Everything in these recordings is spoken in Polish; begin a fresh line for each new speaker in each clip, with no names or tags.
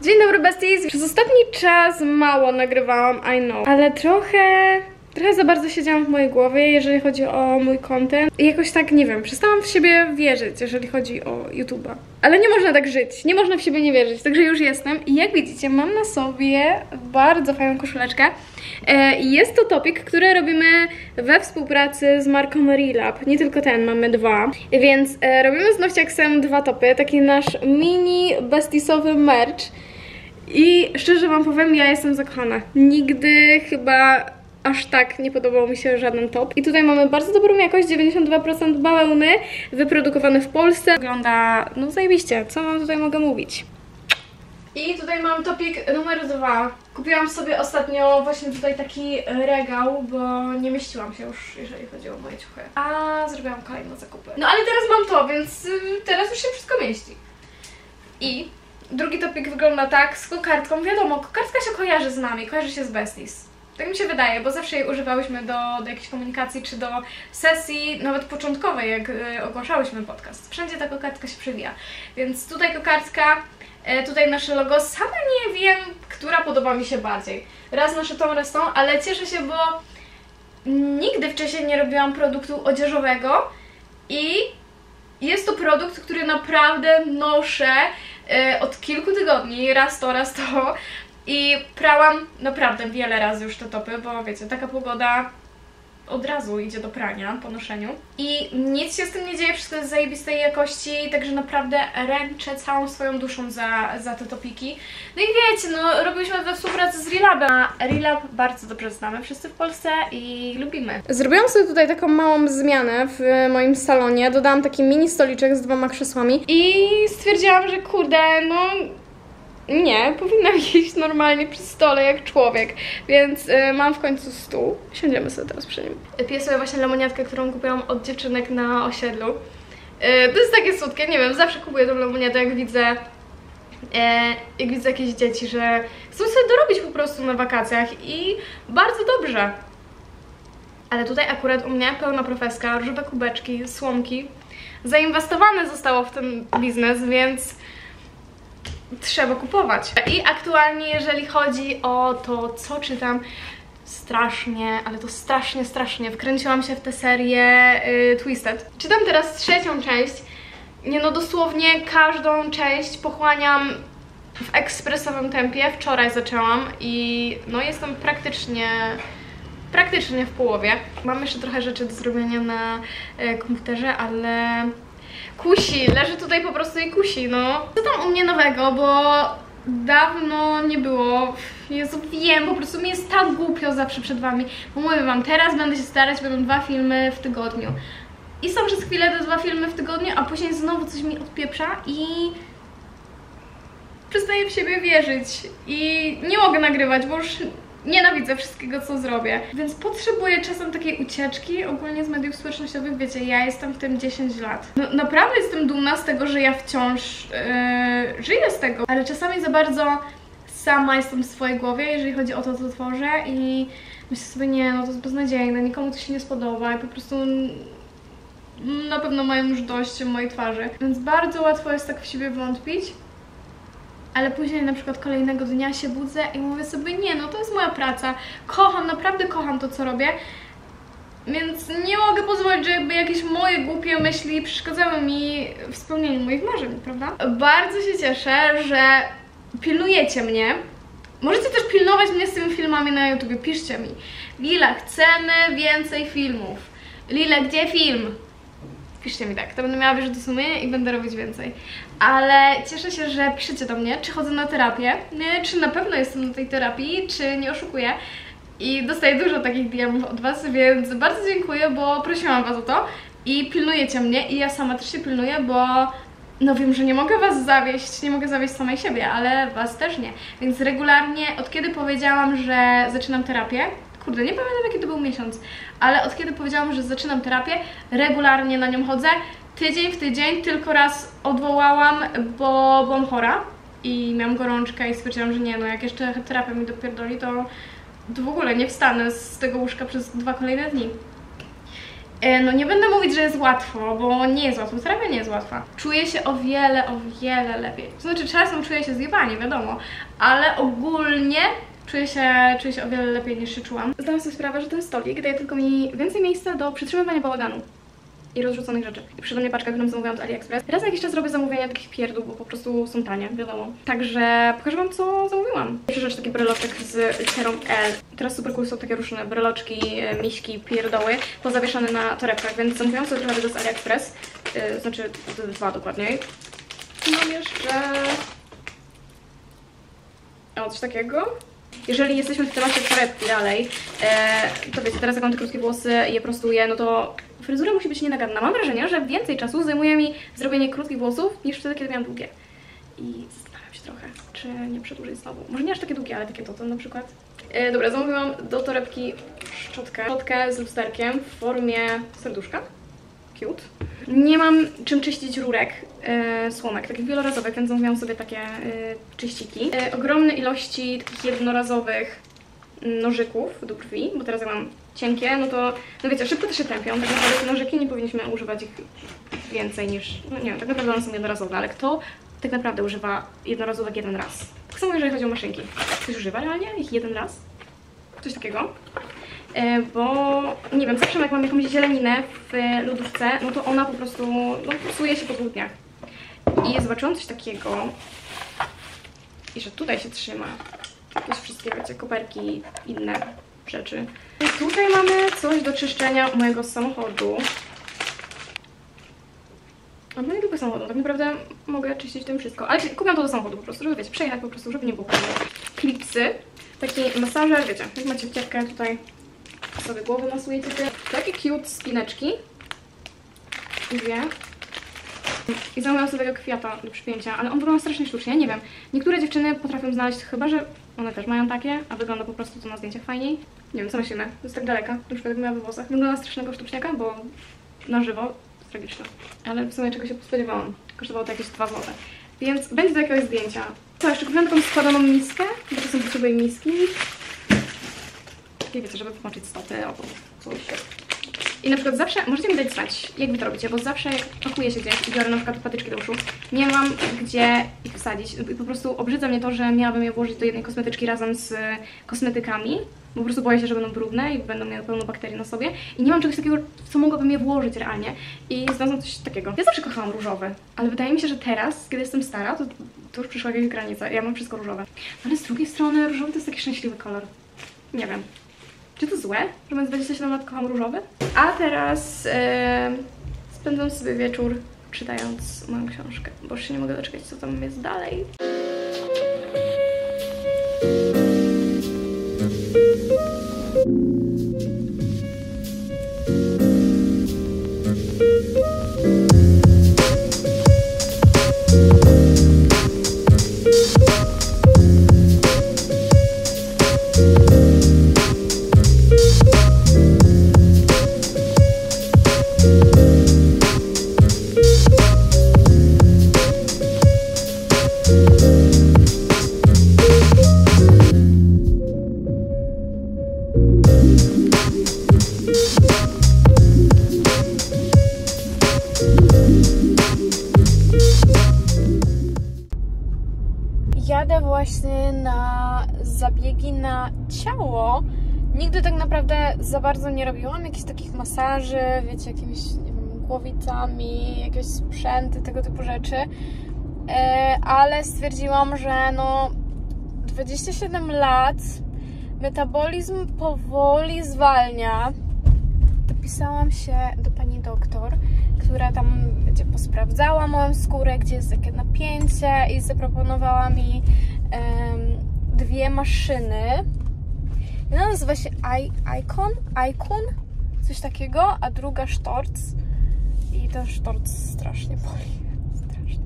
Dzień dobry besties! Przez ostatni czas mało nagrywałam, I know, ale trochę za bardzo siedziałam w mojej głowie, jeżeli chodzi o mój content. I jakoś tak, nie wiem, przestałam w siebie wierzyć, jeżeli chodzi o YouTube'a. Ale nie można tak żyć, nie można w siebie nie wierzyć, także już jestem. I jak widzicie, mam na sobie bardzo fajną koszuleczkę. Jest to topik, który robimy we współpracy z marką Relab. Nie tylko ten, mamy dwa. Więc robimy z Nowciaksem dwa topy, taki nasz mini bestiesowy merch. I szczerze wam powiem, ja jestem zakochana. Nigdy chyba aż tak nie podobał mi się żaden top. I tutaj mamy bardzo dobrą jakość, 92% bawełny, wyprodukowany w Polsce. Wygląda, no zajebiście, co wam tutaj mogę mówić. I tutaj mam topik numer 2. Kupiłam sobie ostatnio właśnie tutaj taki regał, bo nie mieściłam się już, jeżeli chodzi o moje ciuchy. A zrobiłam kolejne zakupy. No ale teraz mam to, więc teraz już się wszystko mieści. I drugi topik wygląda tak, z kokardką. Wiadomo, kokardka się kojarzy z nami, kojarzy się z besties. Tak mi się wydaje, bo zawsze jej używałyśmy do jakiejś komunikacji, czy do sesji, nawet początkowej, jak ogłaszałyśmy podcast. Wszędzie ta kokardka się przewija. Więc tutaj kokardka, tutaj nasze logo. Sama nie wiem, która podoba mi się bardziej. Raz noszę tą, raz tą, ale cieszę się, bo nigdy wcześniej nie robiłam produktu odzieżowego i jest to produkt, który naprawdę noszę od kilku tygodni, raz to. I prałam naprawdę wiele razy już te topy, bo wiecie, taka pogoda od razu idzie do prania po noszeniu. I nic się z tym nie dzieje, wszystko jest zajebistej jakości, także naprawdę ręczę całą swoją duszą za te topiki. No i wiecie, no robiliśmy we współpracy z Relabem, a Relab bardzo dobrze znamy wszyscy w Polsce i lubimy. Zrobiłam sobie tutaj taką małą zmianę w moim salonie, dodałam taki mini stoliczek z 2 krzesłami i stwierdziłam, że kurde, no nie, powinnam jeść normalnie przy stole jak człowiek, więc mam w końcu stół. Siądziemy sobie teraz przy nim. Piję sobie właśnie lemoniadkę, którą kupiłam od dziewczynek na osiedlu. To jest takie słodkie, nie wiem, zawsze kupuję tą lemoniadę, jak widzę jakieś dzieci, że chcą sobie dorobić po prostu na wakacjach i bardzo dobrze. Ale tutaj akurat u mnie pełna profeska, różowe kubeczki, słomki. Zainwestowane zostało w ten biznes, więc trzeba kupować. I aktualnie, jeżeli chodzi o to, co czytam, strasznie, ale to strasznie wkręciłam się w tę serię Twisted. Czytam teraz 3. część. Nie no, dosłownie każdą część pochłaniam w ekspresowym tempie. Wczoraj zaczęłam i no jestem praktycznie w połowie. Mam jeszcze trochę rzeczy do zrobienia na komputerze, ale kusi, leży tutaj po prostu i kusi, no. Co tam u mnie nowego, bo dawno nie było. Jezu, wiem, po prostu mi jest tak głupio zawsze przed wami. Bo mówię wam, teraz będę się starać, będą 2 filmy w tygodniu. I są przez chwilę te 2 filmy w tygodniu, a później znowu coś mi odpieprza i przestaję w siebie wierzyć. I nie mogę nagrywać, bo już nienawidzę wszystkiego, co zrobię. Więc potrzebuję czasem takiej ucieczki. Ogólnie z mediów społecznościowych, wiecie, ja jestem w tym 10 lat. No, naprawdę jestem dumna z tego, że ja wciąż żyję z tego. Ale czasami za bardzo sama jestem w swojej głowie, jeżeli chodzi o to, co tworzę i myślę sobie, nie, no to jest beznadziejne, nikomu to się nie spodoba i po prostu na pewno mają już dość mojej twarzy. Więc bardzo łatwo jest tak w siebie wątpić. Ale później na przykład kolejnego dnia się budzę i mówię sobie, nie no, to jest moja praca, kocham, naprawdę kocham to, co robię, więc nie mogę pozwolić, żeby jakieś moje głupie myśli przeszkadzały mi w spełnieniu moich marzeń, prawda? Bardzo się cieszę, że pilnujecie mnie. Możecie też pilnować mnie z tymi filmami na YouTubie, piszcie mi. Lila, chcemy więcej filmów. Lila, gdzie film? Piszcie mi tak, to będę miała wyrzuty sumienia i będę robić więcej. Ale cieszę się, że piszecie do mnie, czy chodzę na terapię, czy na pewno jestem na tej terapii, czy nie oszukuję. I dostaję dużo takich DM-ów od was, więc bardzo dziękuję, bo prosiłam was o to. I pilnujecie mnie i ja sama też się pilnuję, bo no wiem, że nie mogę was zawieść, nie mogę zawieść samej siebie, ale was też nie. Więc regularnie, od kiedy powiedziałam, że zaczynam terapię, kurde, nie pamiętam jaki to był miesiąc, ale od kiedy powiedziałam, że zaczynam terapię, regularnie na nią chodzę. Tydzień w tydzień, tylko raz odwołałam, bo byłam chora i miałam gorączkę i stwierdziłam, że nie, no jak jeszcze terapia mi dopierdoli, to w ogóle nie wstanę z tego łóżka przez 2 kolejne dni. No nie będę mówić, że jest łatwo, bo nie jest łatwo, terapia nie jest łatwa. Czuję się o wiele lepiej. To znaczy czasem czuję się zjebanie, wiadomo, ale ogólnie czuję się o wiele lepiej niż się czułam. Zdałam sobie sprawę, że ten stolik daje tylko mi więcej miejsca do przytrzymywania bałaganu i rozrzuconych rzeczy. I przyszedł mnie paczka, którą zamówiłam z AliExpress. Raz na jakiś czas robię zamówienia takich pierdół, bo po prostu są tanie, wiadomo. Także pokażę wam, co zamówiłam. Pierwsza rzecz, taki breloczek z literą L. Teraz super cool są takie różne breloczki, miśki, pierdoły, pozawieszane na torebkach, więc zamówiłam sobie trochę tego z AliExpress. Znaczy, 2 dokładniej. Mam jeszcze... O, coś takiego. Jeżeli jesteśmy w temacie torebki dalej, to wiecie, teraz jak mam te krótkie włosy i je prostuję, no to fryzura musi być nienaganna. Mam wrażenie, że więcej czasu zajmuje mi zrobienie krótkich włosów niż wtedy, kiedy miałam długie. I zastanawiam się trochę, czy nie przedłużyć znowu. Może nie aż takie długie, ale takie to na przykład. Dobra, zamówiłam do torebki szczotkę z lusterkiem w formie serduszka. Cute. Nie mam czym czyścić rurek, słomek, takich wielorazowych, więc zamówiłam sobie takie czyściki. Ogromne ilości takich jednorazowych nożyków do brwi, bo teraz jak mam cienkie, no to, no wiecie, szybko to się tępią. Tak naprawdę te nożyki nie powinniśmy używać ich więcej niż, no nie wiem, tak naprawdę one są jednorazowe, ale kto tak naprawdę używa jednorazówek jeden raz? Tak samo jeżeli chodzi o maszynki. Ktoś używa realnie ich jeden raz? Coś takiego. Bo nie wiem, zawsze jak mam jakąś zieleninę w lodówce, no to ona po prostu psuje się po 2 dniach. I zobaczyłam coś takiego, i że tutaj się trzyma jakieś wszystkie, wiecie, koperki, inne rzeczy. I tutaj mamy coś do czyszczenia mojego samochodu. A no niedługo samochodu, tak naprawdę mogę czyścić tym wszystko. Ale kupiłam to do samochodu po prostu, żeby wiecie, przejechać po prostu, żeby nie było problemu. Klipsy, taki masażer, wiecie, jak macie wciepkę tutaj sobie głowę masujecie tym. Takie cute spineczki. 2. I zamówiłam sobie tego kwiata do przypięcia, ale on wygląda strasznie sztucznie, nie wiem. Niektóre dziewczyny potrafią znaleźć, chyba że one też mają takie, a wygląda po prostu to na zdjęciach fajniej. Nie wiem, co myślimy, to jest tak daleka, na przykład jak miała we włosach. Wygląda strasznego sztuczniaka, bo na żywo jest tragiczne. Ale w sumie czego się spodziewałam. Kosztowało to jakieś 2 zł. Więc będzie do jakiegoś zdjęcia. Co, jeszcze kupiłam taką składaną miskę, bo to są potrzebne miski. Takie wiecie, żeby pomoczyć stopy albo coś. I na przykład zawsze, możecie mi dać znać, jak wy to robicie, bo zawsze jak pakuję się gdzieś i biorę na przykład patyczki do uszu, nie mam gdzie ich wsadzić. I po prostu obrzydza mnie to, że miałabym je włożyć do jednej kosmetyczki razem z kosmetykami, bo po prostu boję się, że będą brudne i będą miały pełno bakterii na sobie. I nie mam czegoś takiego, w co mogłabym je włożyć realnie. I znalazłam coś takiego. Ja zawsze kochałam różowe, ale wydaje mi się, że teraz, kiedy jestem stara, to już przyszła jakaś granica. Ja mam wszystko różowe. Ale z drugiej strony różowy to jest taki szczęśliwy kolor. Nie wiem. Czy to złe, że mając 27 lat kocham różowy? A teraz spędzam sobie wieczór czytając moją książkę, bo już się nie mogę doczekać, co tam jest dalej. Jadę właśnie na zabiegi na ciało. Nigdy tak naprawdę za bardzo nie robiłam jakichś takich masaży, wiecie, jakimiś, nie wiem, głowicami, jakieś sprzęty, tego typu rzeczy. Ale stwierdziłam, że no 27 lat, metabolizm powoli zwalnia. Dopisałam się do pani doktor, która tam, wiecie, posprawdzała moją skórę, gdzie jest jakie napięcie i zaproponowała mi 2 maszyny. Jedna nazywa się Icon, coś takiego, a druga Storz. I ten Storz strasznie boli. Strasznie.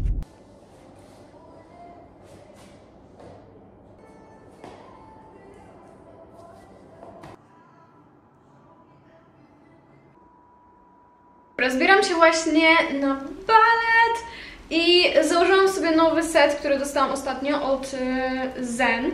Zbieram się właśnie na balet i założyłam sobie nowy set, który dostałam ostatnio od Zen,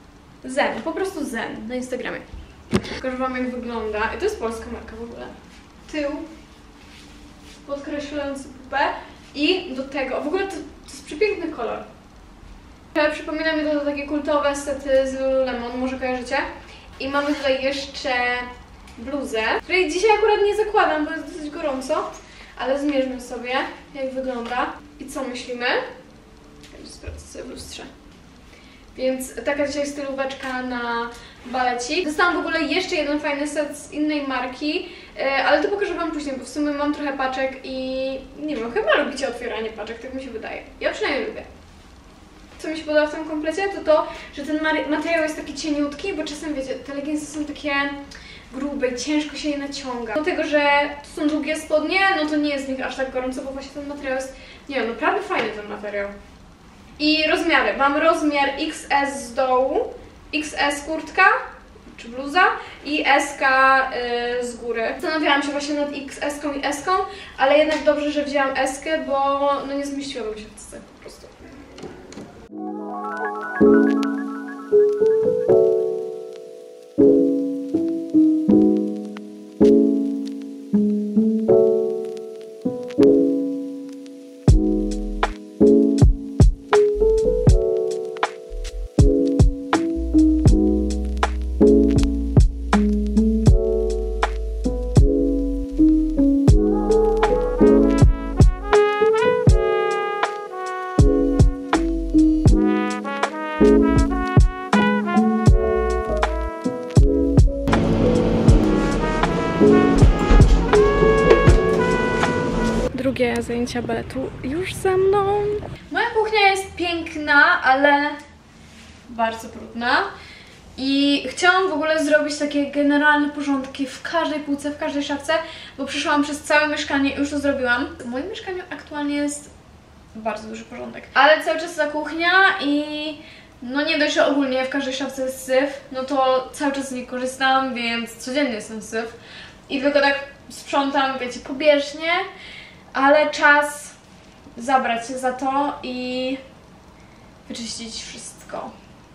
po prostu Zen na Instagramie. Pokażę wam, jak wygląda. I to jest polska marka w ogóle. tył podkreślający pupę i do tego, w ogóle to jest przepiękny kolor. Przypomina mi to takie kultowe sety z Lululemon, może kojarzycie? I mamy tutaj jeszcze bluzę, której dzisiaj akurat nie zakładam, bo jest dosyć gorąco, ale zmierzmy sobie, jak wygląda i co myślimy. Sprawdzę sobie w lustrze. Więc taka dzisiaj stylóweczka na balecik. Dostałam w ogóle jeszcze jeden fajny set z innej marki, ale to pokażę wam później, bo w sumie mam trochę paczek i nie wiem, chyba lubicie otwieranie paczek, tak mi się wydaje. Ja przynajmniej lubię. Co mi się podoba w tym komplecie, to, że ten materiał jest taki cieniutki, bo czasem, wiecie, te leginsy są takie grube i ciężko się je naciąga. Do tego, że to są długie spodnie, no to nie jest z nich aż tak gorąco, bo właśnie ten materiał jest, nie wiem, naprawdę fajny ten materiał. I rozmiary. Mam rozmiar XS z dołu, XS kurtka, czy bluza i SK z góry. Zastanawiałam się właśnie nad XS-ką i S-ką, ale jednak dobrze, że wzięłam S-kę, bo no nie zmieściłabym się w C po prostu. Drugie zajęcia baletu już za mną. Moja kuchnia jest piękna, ale bardzo brudna. I chciałam w ogóle zrobić takie generalne porządki w każdej półce, w każdej szafce, bo przeszłam przez całe mieszkanie i już to zrobiłam. W moim mieszkaniu aktualnie jest bardzo duży porządek. Ale cały czas ta kuchnia i no nie dość, że ogólnie w każdej szafce jest syf, no to cały czas z niej korzystam, więc codziennie jest ten syf. I tylko tak sprzątam, wiecie, pobieżnie, ale czas zabrać się za to i wyczyścić wszystko.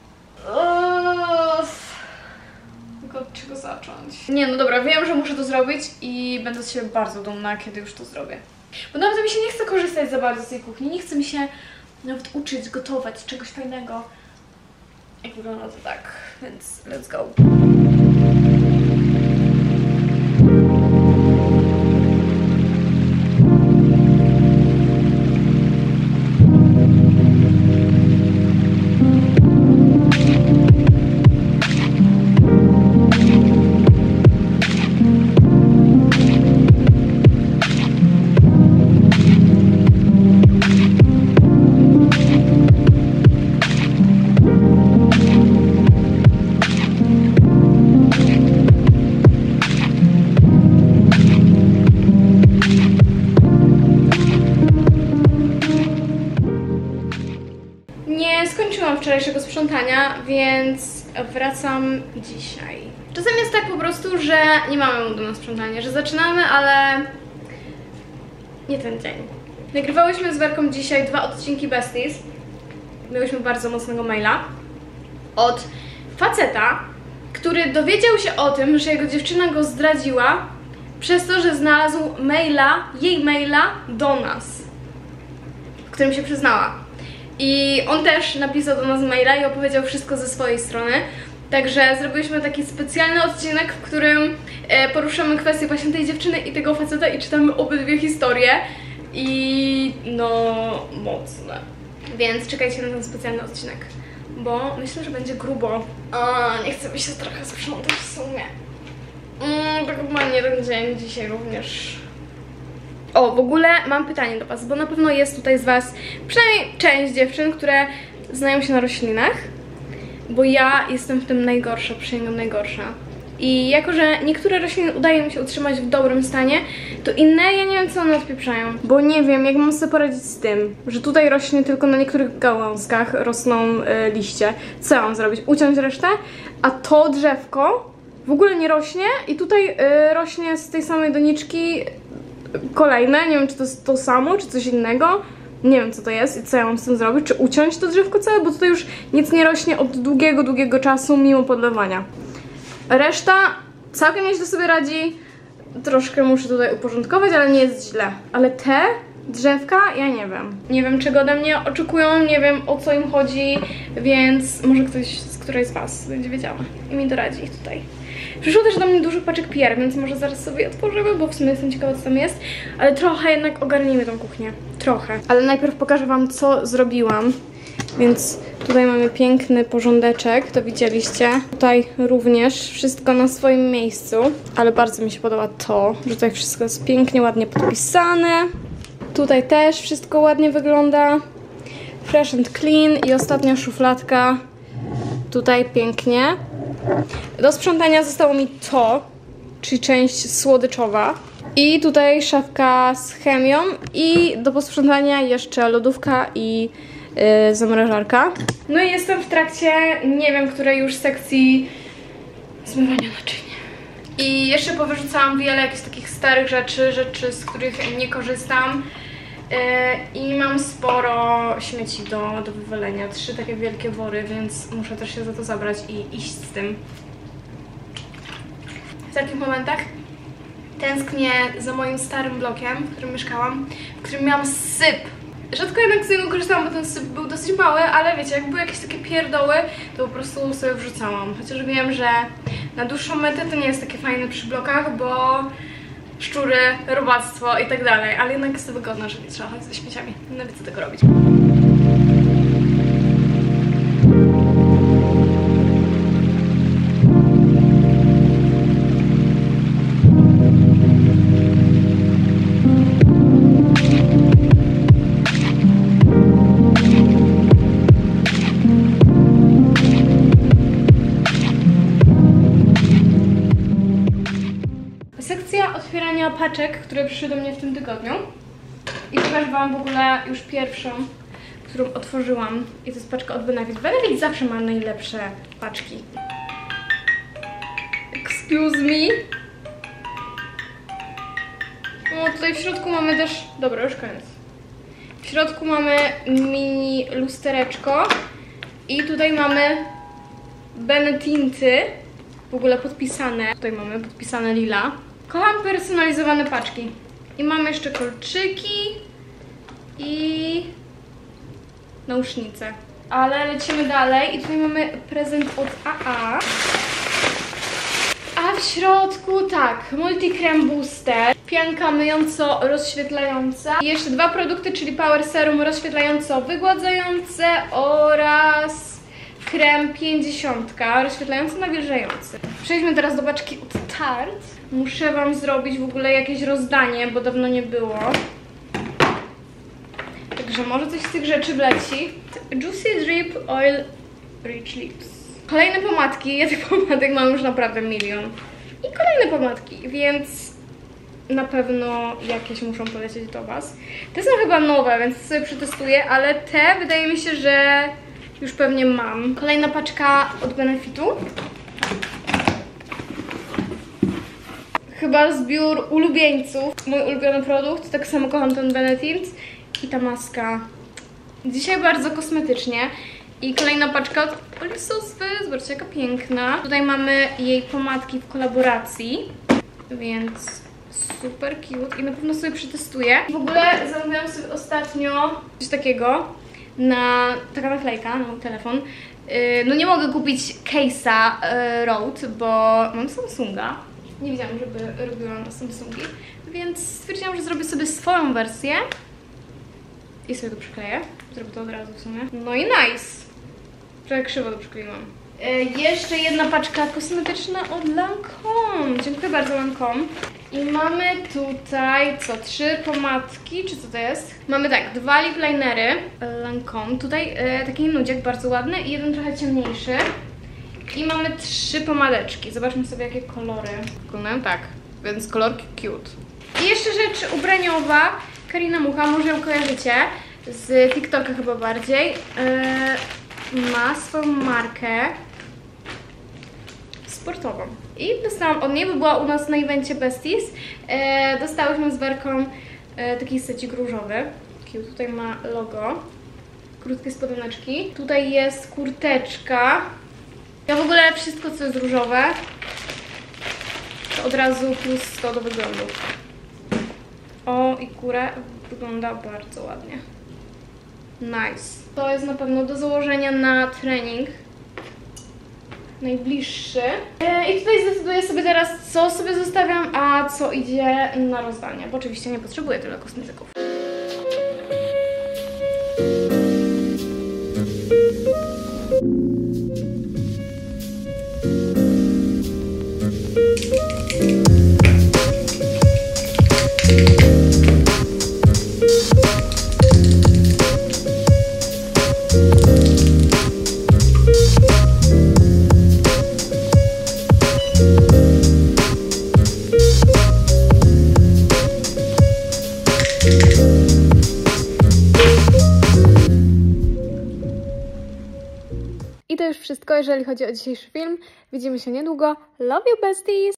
Tylko od czego zacząć? Nie, no dobra, wiem, że muszę to zrobić i będę z siebie bardzo dumna, kiedy już to zrobię. Bo nawet mi się nie chce korzystać za bardzo z tej kuchni, nie chce mi się nawet uczyć, gotować czegoś fajnego. Jak wygląda to tak, więc let's go. Wczorajszego sprzątania, więc wracam dzisiaj. Czasem jest tak po prostu, że nie mamy moodu na sprzątanie, że zaczynamy, ale nie ten dzień. Nagrywałyśmy z Werką dzisiaj 2 odcinki Besties. Miałyśmy bardzo mocnego maila od faceta, który dowiedział się o tym, że jego dziewczyna go zdradziła przez to, że znalazł jej maila do nas, w którym się przyznała. I on też napisał do nas maila i opowiedział wszystko ze swojej strony. Także zrobiliśmy taki specjalny odcinek, w którym poruszymy kwestię właśnie tej dziewczyny i tego faceta i czytamy obydwie historie. I no, mocne. Więc czekajcie na ten specjalny odcinek, bo myślę, że będzie grubo. Nie chce mi się trochę sprzątać w sumie. Tak chyba nie ten dzień dzisiaj również. O, w ogóle mam pytanie do was, bo na pewno jest tutaj z was przynajmniej część dziewczyn, które znają się na roślinach, bo ja jestem w tym najgorsza, przysięgam najgorsza. I jako, że niektóre rośliny udaje mi się utrzymać w dobrym stanie, to inne ja nie wiem, co one odpieprzają. Bo nie wiem, jak mam sobie poradzić z tym, że tutaj rośnie tylko na niektórych gałązkach rosną liście. Co mam zrobić? Uciąć resztę? A to drzewko w ogóle nie rośnie i tutaj rośnie z tej samej doniczki kolejne, nie wiem, czy to jest to samo, czy coś innego. Nie wiem, co to jest i co ja mam z tym zrobić. Czy uciąć to drzewko całe, bo tutaj już nic nie rośnie od długiego czasu, mimo podlewania. Reszta całkiem nieźle sobie radzi. troszkę muszę tutaj uporządkować, ale nie jest źle. Ale te drzewka, ja nie wiem. Nie wiem, czego ode mnie oczekują, nie wiem, o co im chodzi, więc może ktoś z którejś z was będzie wiedziała i mi doradzi tutaj. Przyszło też do mnie dużo paczek PR, więc może zaraz sobie otworzymy, bo w sumie jestem ciekawa, co tam jest. Ale trochę jednak ogarnijmy tą kuchnię. Trochę. Ale najpierw pokażę wam, co zrobiłam. Więc tutaj mamy piękny porządeczek, to widzieliście. Tutaj również wszystko na swoim miejscu. Ale bardzo mi się podoba to, że tutaj wszystko jest pięknie, ładnie podpisane. Tutaj też wszystko ładnie wygląda. Fresh and clean. I ostatnia szufladka. Tutaj pięknie. Do sprzątania zostało mi to, czyli część słodyczowa. I tutaj szafka z chemią. I do posprzątania jeszcze lodówka i zamrażarka. No i jestem w trakcie, nie wiem, której już sekcji zmywania naczyń. I jeszcze powyrzucałam wiele jakichś takich starych rzeczy, z których nie korzystam. I mam sporo śmieci do wywalenia. 3 takie wielkie wory, więc muszę też się za to zabrać i iść z tym. W takich momentach tęsknię za moim starym blokiem, w którym mieszkałam, w którym miałam syp. Rzadko jednak z niego korzystałam, bo ten syp był dosyć mały, ale wiecie, jak były jakieś takie pierdoły, to po prostu sobie wrzucałam. Chociaż wiem, że na dłuższą metę to nie jest takie fajne przy blokach, bo szczury, robactwo i tak dalej, ale jednak jest to wygodne, że nie trzeba chodzić ze śmieciami. No wie co tego robić. Sekcja otwierania paczek, które przyszły do mnie w tym tygodniu. I pokażę wam w ogóle już pierwszą, którą otworzyłam. I to jest paczka od Benefit. Benefit zawsze ma najlepsze paczki. Excuse me. O, tutaj w środku mamy też... Dobra, już koniec. W środku mamy mini lustereczko. I tutaj mamy Benetinty. W ogóle podpisane. Tutaj mamy podpisane lila. Kocham personalizowane paczki. I mamy jeszcze kolczyki i nausznice. Ale lecimy dalej i tutaj mamy prezent od AA. A w środku tak, Multi Creme Booster, pianka myjąco-rozświetlająca i jeszcze 2 produkty, czyli Power Serum rozświetlająco-wygładzające oraz krem 50, rozświetlający nawilżający. Przejdźmy teraz do paczki od Tarte. Muszę wam zrobić w ogóle jakieś rozdanie, bo dawno nie było. Także może coś z tych rzeczy wleci. Juicy Drip Oil Rich Lips. Kolejne pomadki. Ja tych pomadek mam już naprawdę milion. I kolejne pomadki, więc na pewno jakieś muszą polecieć do was. Te są chyba nowe, więc sobie przetestuję, ale te wydaje mi się, że już pewnie mam. Kolejna paczka od Benefitu. Chyba zbiór ulubieńców. Mój ulubiony produkt, tak samo kocham ten Benefit. I ta maska. Dzisiaj bardzo kosmetycznie. I kolejna paczka od Olisoswy. Zobaczcie, jaka piękna. Tutaj mamy jej pomadki w kolaboracji. Więc super cute. I na pewno sobie przetestuję. W ogóle zamówiłam sobie ostatnio coś takiego. Taka naklejka na mój telefon. No nie mogę kupić case'a Rode, bo mam Samsunga. Nie widziałam, żeby robiła na Samsungi, więc stwierdziłam, że zrobię sobie swoją wersję i sobie to przykleję. Zrobię to od razu w sumie. No i nice! Trochę krzywo to przykleiłam. Jeszcze jedna paczka kosmetyczna od Lancome. Dziękuję bardzo, Lancome. I mamy tutaj, 3 pomadki, czy co to jest? Mamy tak, 2 lip linery Lancome. Tutaj taki nudziek bardzo ładny i jeden trochę ciemniejszy. I mamy 3 pomadeczki. Zobaczmy sobie, jakie kolory. Wyglądają tak, więc kolorki cute. I jeszcze rzecz ubraniowa. Karina Mucha, może ją kojarzycie z TikToka chyba bardziej. Ma swoją markę sportową. I dostałam od niej, bo była u nas na evencie Besties. Dostałyśmy z Werką taki secik różowy. Cute. Tutaj ma logo. Krótkie spodeneczki. Tutaj jest kurteczka. Ja w ogóle wszystko, co jest różowe, To od razu plus 100 do wyglądu. O, i kurę wygląda bardzo ładnie. Nice. To jest na pewno do założenia na trening. Najbliższy. I tutaj zdecyduję sobie teraz, co sobie zostawiam, a co idzie na rozdanie. Bo oczywiście nie potrzebuję tyle kosmetyków. I to już wszystko, jeżeli chodzi o dzisiejszy film. Widzimy się niedługo. Love you, besties!